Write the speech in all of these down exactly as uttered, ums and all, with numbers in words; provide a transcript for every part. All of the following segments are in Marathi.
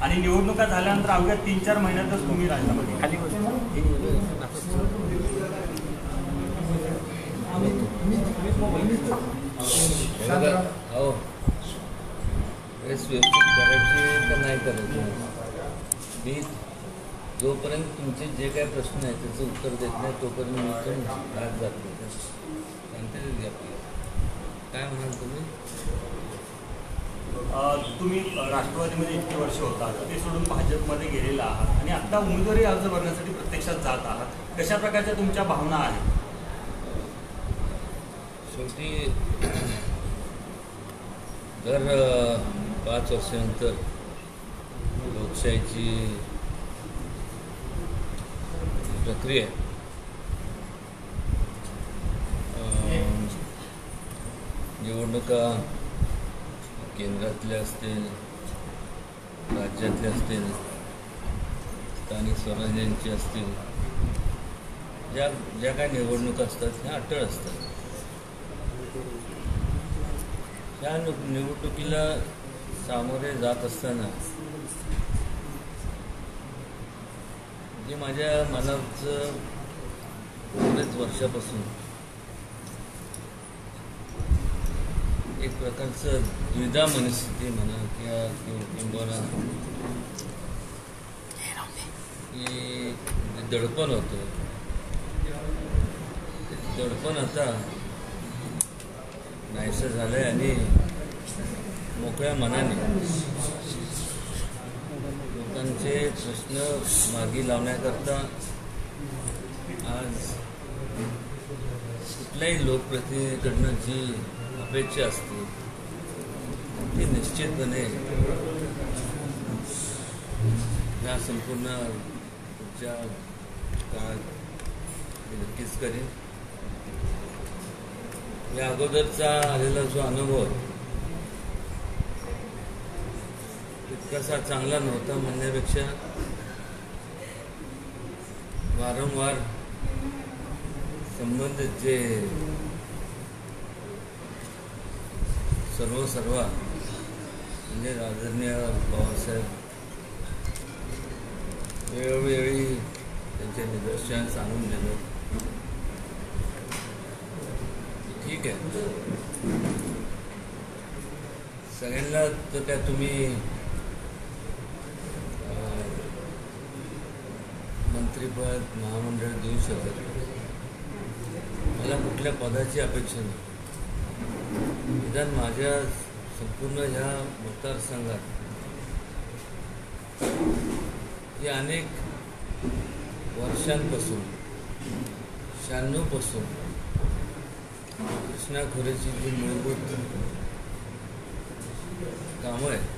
आणि निवडणुका झाल्यानंतर अवघ्या तीन चार महिन्यातच तुम्ही राजीनामा खाली हो व्यवस्थित करायची का नाही करायची मी जोपर्यंत तुमचे जे काही प्रश्न आहेत त्याचं उत्तर देत नाही तोपर्यंत मी पण भाग जात नाही सांगते आपल्याला काय म्हणाल तुम्ही तुम्ही राष्ट्रवादीमध्ये इतकी वर्ष होता ते सोडून भाजपमध्ये गेलेला आहात आणि आता उमेदवारी अर्ज भरण्यासाठी प्रत्यक्षात जात आहात कशा प्रकारच्या तुमच्या भावना आहेत शेवटी दर पाच वर्षानंतर लोकशाहीची प्रक्रिया निवडणुका केंद्रातल्या असतील राज्यातल्या असतील स्थानिक स्वराज्यांची असतील ज्या ज्या काही निवडणुका असतात ह्या अटळ असतात ह्या निवडणुकीला सामोरे जात असताना जे माझ्या मनाचं बरेच वर्षापासून एक प्रकारचं द्विधा मनस्थिती म्हणा किंवा किंवा की दडपण होतं दडपण आता नाहीसं झालंय आणि मोकळ्या मनाने लोकांचे प्रश्न मार्गी लावण्याकरता आज कुठल्याही लोकप्रतिनिधीकडनं जी अपेक्षा असते ती निश्चितपणे या संपूर्ण पुढच्या काळात मी नक्कीच करेन या अगोदरचा आलेला जो अनुभव तितकासा चांगला नव्हता म्हणण्यापेक्षा वारंवार संबंधित जे सर्व सर्व म्हणजे आदरणीय पवारसाहेब वेळोवेळी त्यांचे निदर्शनास आणून दिलं ठीक आहे सगळ्यांना तर काय तुम्ही मंत्रिपद महामंडळ देऊ शकत मला कुठल्या पदाची अपेक्षा नाही निदान माझ्या संपूर्ण ह्या मतदारसंघात ही अनेक वर्षांपासून शहाण्णवपासून कृष्णा खोऱ्याची जी मूलभूत कामं आहेत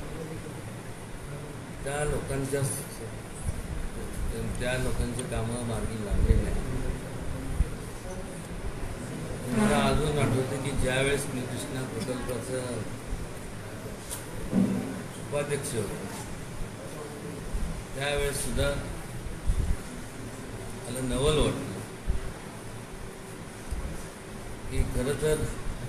त्या लोकांच्या त्या लोकांची कामं मार्गी लागलेली आहेत मला अजून आठवतं की ज्यावेळेस मी कृष्णा प्रकल्पाचा उपाध्यक्ष होतो त्यावेळेस सुद्धा मला नवल वाटलं की खरं तर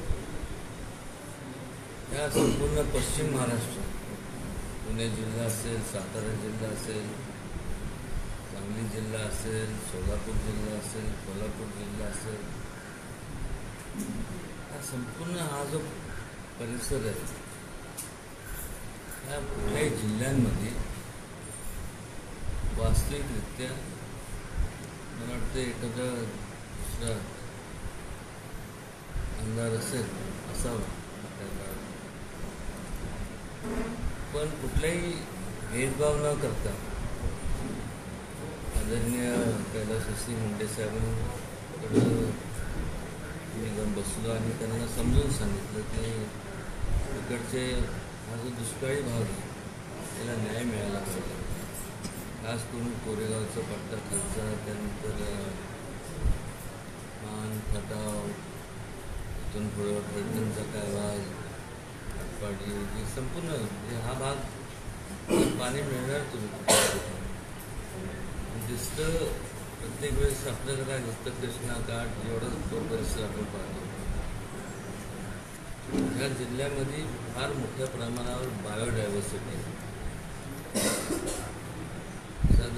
या संपूर्ण पश्चिम महाराष्ट्र पुणे जिल्हा असेल सातारा जिल्हा असेल सांगली जिल्हा असेल सोलापूर जिल्हा असेल कोल्हापूर जिल्हा असेल हा संपूर्ण हा जो परिसर आहे ह्या कुठल्याही जिल्ह्यांमध्ये वास्तविकरित्या मला वाटतं एखादा दुसरा आमदार असेल असावा त्या काळात पण कुठलाही भेदभाव न करता आदरणीय कैलासवासी मुंडे साहेबांकडं मी जाऊन बसलो आणि त्यांना समजून सांगितलं की इकडचे हा जो दुष्काळी भाग आहे त्याला न्याय मिळाला पाहिजे खास करून कोरेगावचा पट्टा खालचा त्यानंतर मान खटाव इथून पुढं पर्यटनचा काय भाग आटपाडी ही संपूर्ण म्हणजे हा भाग पाणी मिळणार तुम्ही दिसतं प्रत्येक वेळेस आपल्याला काय दिसतं कृष्णा घाट एवढं तो परिसर आपण पाहतो ह्या जिल्ह्यामध्ये फार मोठ्या प्रमाणावर बायोडायव्हर्सिटी आहे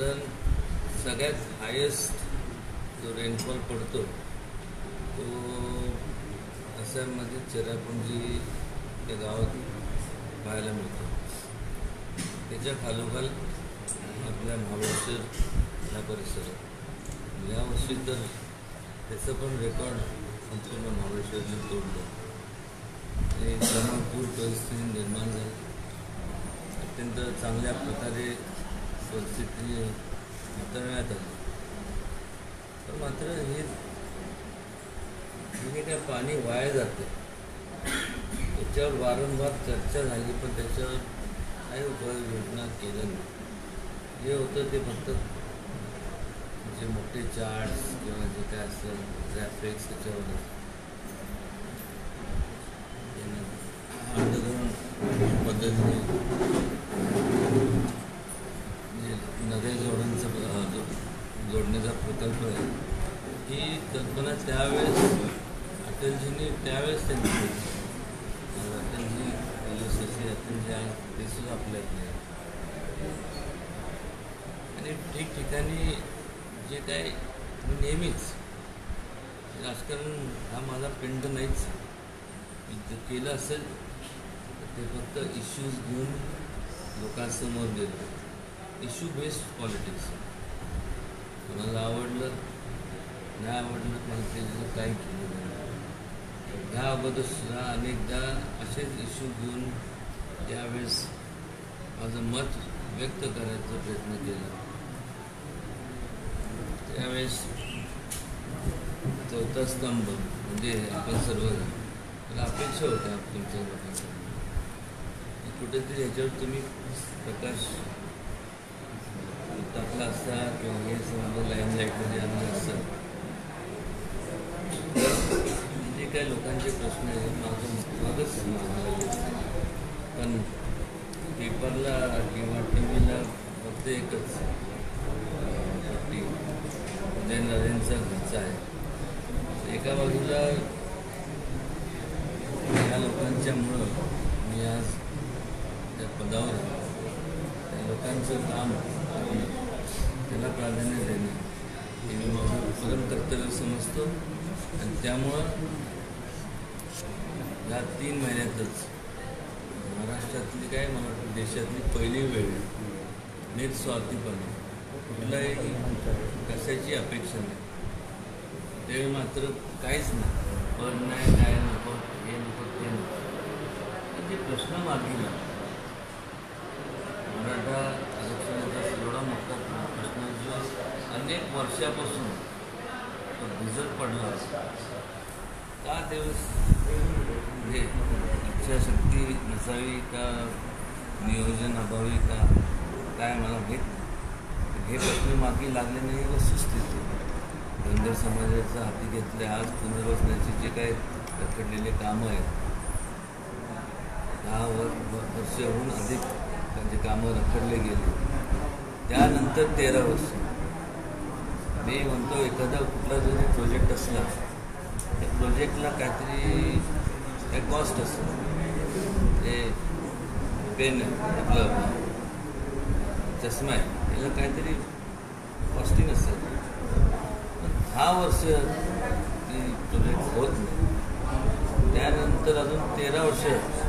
साधारण सगळ्यात हायेस्ट जो रेनफॉल पडतो तो आसाममध्ये चेरापुंजी या गावात पाहायला मिळतो. त्याच्या खालोखाल आपल्या महाबळेश्वर या परिसरात यावर्षी तर त्याचं पण रेकॉर्ड संपूर्ण महाबळेश्वरने तोडलं. ते पूर परिस्थिती निर्माण झाली. अत्यंत चांगल्या प्रकारे परिस्थिती हाताळण्यात आली. पण मात्र हे जे काय पाणी वाया जाते त्याच्यावर वारंवार चर्चा झाली, पण त्याच्यावर काही उपाययोजना केल्या नाही. जे होतं ते फक्त जे मोठे चार्ट्स किंवा जे काय असेल ग्राफिक्स त्याच्यावर अंडरग्राऊंड पद्धतीने जे नद्या जोडण्याचा जोडण्याचा प्रकल्प आहे ही कल्पना त्यावेळेस अटलजींनी त्यावेळेस त्यांनी केली. Atalji L S S Atalji आहे ते सुद्धा आपल्यात नाही. आणि ठिकठिकाणी जे काय नेहमीच राजकारण हा माझा पिंड नाहीच. जर केलं असेल तर ते फक्त इश्यूज घेऊन लोकांसमोर गेलं. Issue based politics. कोणाला आवडलं नाही आवडलं पण ते काही केलं नाही. ह्या अगोदरसुद्धा अनेकदा असेच इश्यू घेऊन त्यावेळेस माझं मत व्यक्त करायचा प्रयत्न केला. त्यावेळेस चौथा स्तंभ म्हणजे आपण सर्व मला अपेक्षा होत्या तुमच्या लोकांच्या कुठेतरी ह्याच्यावर तुम्ही प्रकाश टाकला असता किंवा हे समजा लाईन लाईटमध्ये आणलं असतं. जे काही लोकांचे प्रश्न आहे माझं मागच मागायला पण पेपरला किंवा टी व्हीला फक्त एकच पट्टी उदय नरेंचा घरचा आहे. एका बाजूला या लोकांच्यामुळं मी आज त्या पदावर त्या लोकांचं काम त्याला प्राधान्य देणं हे मी माझं परम कर्तव्य समजतो. आणि त्यामुळं या तीन महिन्यातच महाराष्ट्रातली काय मला वाटतं देशातली पहिली वेळ निस्वार्थीपणे कुठलाही कशाची अपेक्षा नाही. त्यावेळी मात्र काहीच नाही. पद नाही काय नको हे नको ते नको. जे प्रश्न मागील मराठा आरक्षणाचा एवढा मोठा प्रश्न जो अनेक वर्षापासून तो भिजत पडला का त्यावेळेस म्हणजे इच्छाशक्ती नसावी का नियोजन अभावी का काय मला हे हे प्रश्न मागे लागले नाही. वस्तुस्थिती धनगर समाजाचा हाती घेतले. आज पुनर्वसनाची जे काही रखडलेले कामं आहेत दहा वर्षाहून अधिक त्यांचे कामं रखडले गेले. त्यानंतर तेरा वर्ष मी म्हणतो एखादा कुठला जरी प्रोजेक्ट असला त्या प्रोजेक्टला काहीतरी काय कॉस्ट असतं. ते पेन आपलं चष्मा आहे याला काहीतरी कॉस्टिंग असतं. पण दहा वर्ष ती प्रोजेक्ट होत नाही. त्यानंतर अजून तेरा वर्ष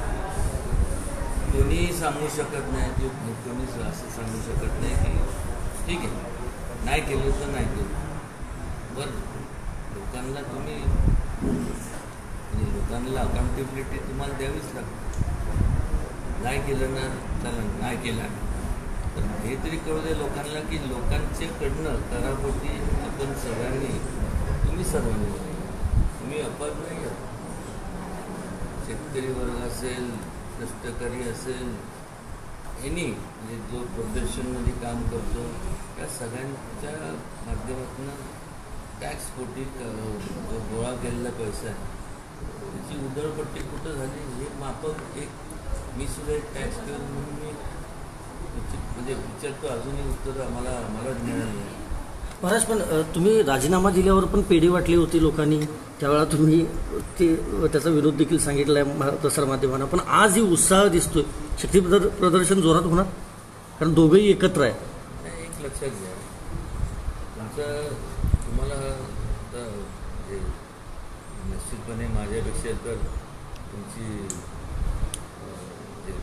कोणीही सांगू शकत नाही की कोणीच असं सांगू शकत नाही की ठीक आहे नाही केलं तर नाही केलं. बरं लोकांना तुम्ही म्हणजे लोकांना अकाउंटेबिलिटी तुम्हाला द्यावीच लागते. नाही केलं ना चला नाही केलं तर हे तरी कळू दे लोकांना की लोकांच्याकडनं करापोटी आपण सगळ्यांनी तुम्ही सर्वांनी तुम्ही अपद नाही आहात. शेतकरी वर्ग असेल कष्टकरी असेल एनी म्हणजे जो प्रदर्शनमध्ये काम करतो या सगळ्यांच्या माध्यमातून टॅक्स पोटी जो गोळा केलेला पैसा आहे त्याची उधळपट्टी कुठं झाली हे माफक एक मी सुद्धा एक टॅक्स पेअर म्हणून मी म्हणजे विचारतो. अजूनही उत्तर आम्हाला आम्हालाच मिळालं नाही. महाराज पण तुम्ही राजीनामा दिल्यावर पण पेढी वाटली होती लोकांनी त्यावेळेला तुम्ही ते त्याचा विरोध देखील सांगितला आहे प्रसारमाध्यमांना. पण आज ही उत्साह दिसतोय शक्ती प्रदर्शन जोरात होणार कारण दोघंही एकत्र आहे. एक लक्षात घ्या, तुमचं तुम्हाला आता हे निश्चितपणे माझ्यापेक्षा तर तुमची अं, जे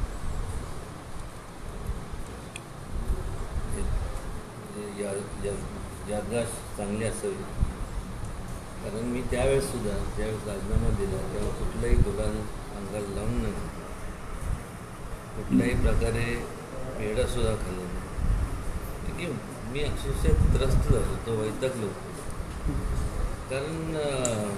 जे या या- याददाश्त चांगली असावी. कारण मी त्यावेळेससुद्धा ज्यावेळेस राजीनामा दिला तेव्हा कुठलाही गुलाल अंगाला लावून नाही, कुठल्याही प्रकारे पेढासुद्धा खाल्ला नाही. की मी अक्षरशः त्रस्त झालो होतो, वैतागलो होतो. कारण अं,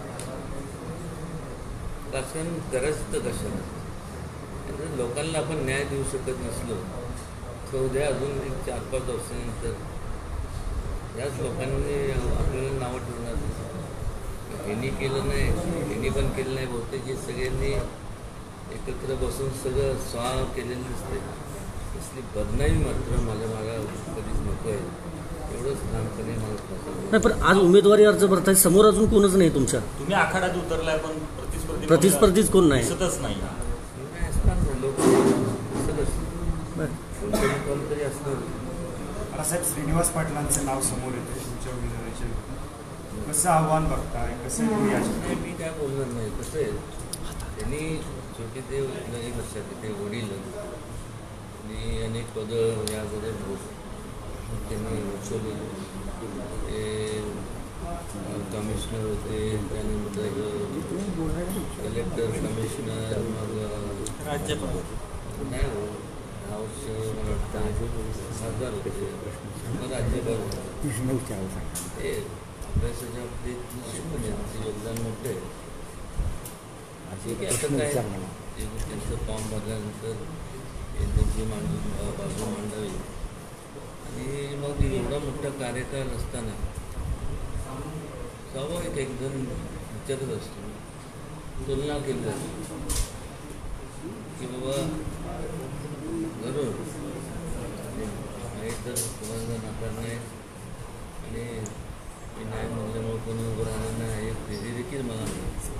राजकारण करायचं तर कशाला? आणि लोकांना आपण न्याय देऊ शकत नसलो तर उद्या अजून एक चार पाच वर्षानंतर याच लोकांनी आपल्याला नावं ठेवणार. ह्यांनी केलं नाही, ह्यांनी पण केलं नाही. बहुतेक हे सगळ्यांनी एकत्र बसून सगळं स्वाह केलेलं दिसते. इसली बदनामी मात्र मला मला कधीच नको आहे. एवढंच ठामपणे मला प्रसन्न. नाही, पण आज उमेदवारी अर्ज भरताय, समोर अजून कोणच नाही तुमच्या. तुम्ही आखाड्यात उतरलाय पण प्रतिस्पर्धी प्रतिस्पर्धीच कोण नाही. दिसतच नाही. नाही असणार ना, लोक सगळंच बरं. कोणतरी कोणतरी असणार. बाळासाहेब श्रीनिवास पाटलांचं नाव समोर येतं तुमच्या उमेदवारीचे. कसं आव्हान बघताय, कसं तुम्ही याच्या- नाही, मी काय बोलणार नाही. कसं आहे, त्यांनी शेवटी ते एक लक्षात आहे, ते वडील आणि अनेक पदं या अगोदर भोग त्यांनी उचलली. ते कमिशनर होते, त्यानंतर कलेक्टर, कमिशनर, मग राज्यपाल नाही हो दहा वर्ष मला वाटतं खासदार होते, मग राज्यपाल होते. ते अभ्यासाच्या बाबतीत त्यांचं योगदान मोठं आहे. ठीक आहे, असं काय ते त्यांचं फॉर्म भरल्यानंतर त्यांची मांडून बाजू मांडावी. आणि मग एवढा मोठा कार्यकाळ असताना स्वाभाविक एकदम विचारत असतो, तुलना केली जाते की बाबा जरूर नाही तर कोणाला नाकार नाही आणि मी नाही म्हणल्यामुळे कोणी उभं राहणार नाही एक धैर्य देखील मला नाही.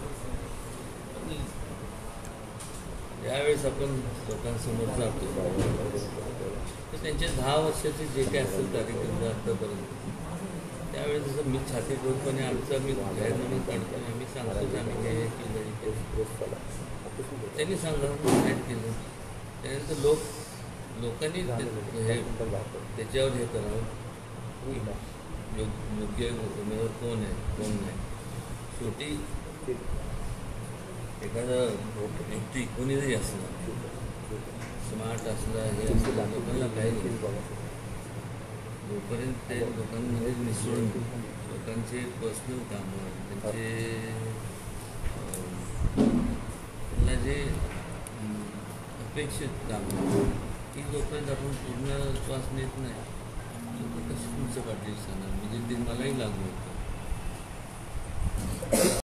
यावेळेस आपण लोकांसमोर जातो तर त्यांच्या दहा वर्षाचे जे काय असेल कार्यक्रम आत्तापर्यंत त्यावेळेस जसं मी छाती ठेवून आमचा मी जाहीरनामा काढतो, आम्ही सांगतो की आम्ही हे केलं हे केलं. त्यांनी सांगा काय केलं. त्यानंतर लोक लोकांनी हे त्याच्यावर हे करावं की योग योग्य उमेदवार कोण आहे कोण नाही. शेवटी एखादा व्यक्ती कोणी जरी असला, स्मार्ट असला हे असला, लोकांना काही नाही. जोपर्यंत ते लोकांमध्ये मिसळून लोकांचे पर्सनल कामं त्यांचे त्यांना जे अपेक्षित कामं ही जोपर्यंत आपण पूर्ण श्वास नेत नाही तर कसं तुमचं पाठीशी सांगणार. म्हणजे ते मलाही लागू होतं.